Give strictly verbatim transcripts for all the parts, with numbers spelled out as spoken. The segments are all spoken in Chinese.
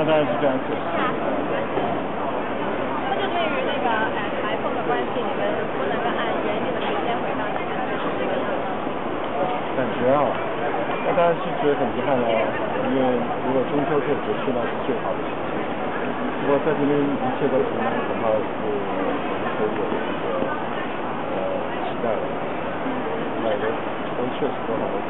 那当然是非常可惜。 那就对于那个呃台风的关系，你们不能够按原定的时间回到南韩，是这个样子。 感觉啊，那当然是觉得很遗憾了，因为如果中秋可以回去，那是最好的事情。不过在这边一切都平安，恐怕是我们可以有一个呃期待了。那也都确实都很 OK。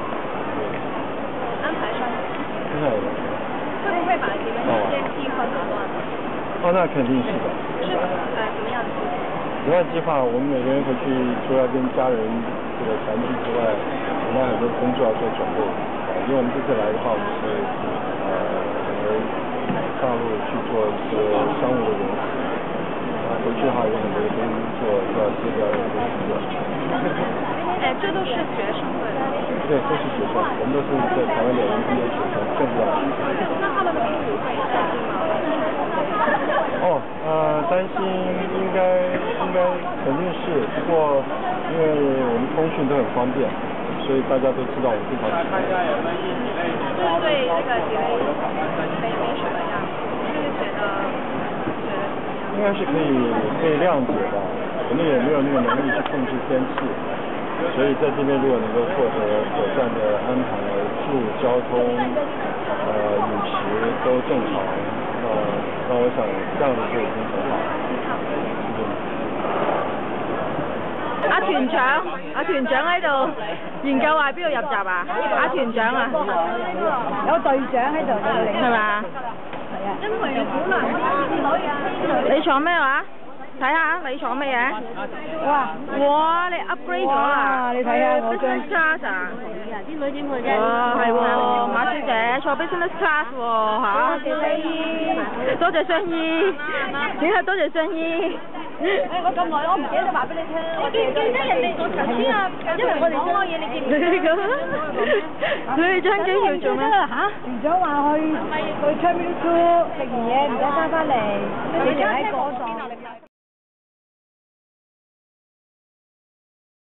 安排上。 真的。 会不会把你们时间计划紊乱？ 哦，那肯定是的。 是呃什么样的计划？ 什么样的计划？我们每个人回去除了跟家人这个团聚之外，我们还有很多工作要做准备。啊，因为我们这次来的话，我们是呃来大陆去做一些商务的融资，啊，回去的话有很多的工作要接着要认真去做。 哎，这都是学生对吧？ 对，都是学生，我们都是在台湾的 M B A 学生，政治大学。 那他们的父母会担心吗？ 哦，呃，担心应该应该肯定是，不过因为我们通讯都很方便，所以大家都知道我们非常喜欢。 这对这个你们没没什么呀，就是觉得觉得应该是可以被谅解的，我们也没有那个能力去控制天气，所以在这边如果能够获得妥善的安排，住、交通、呃饮食都正常，那那我想这样子就已经很好了。 阿團長，阿團長喺度研究話邊度入閘啊？阿團長啊， 有隊長喺度嘅， 係嘛？ 係啊。 因為好難啲女啊， 你坐咩話？睇下你坐咩嘢？ 哇！ 哇！你 upgrade 咗啦！ 你睇下我張 business class 啊！ 啲女點去啫？ 哇，係喎，馬小姐坐 business class 喎嚇！ 多謝相依， 多謝相依，點解多謝相依？ 誒，我咁耐我唔記得話俾你聽。 我記記得人哋我頭先啊，因為我哋講開嘢，你記唔記得？ 你哋張機票做咩？ 嚇！團長話去去 Terminal Two 食完嘢唔使翻返嚟，你哋喺嗰度。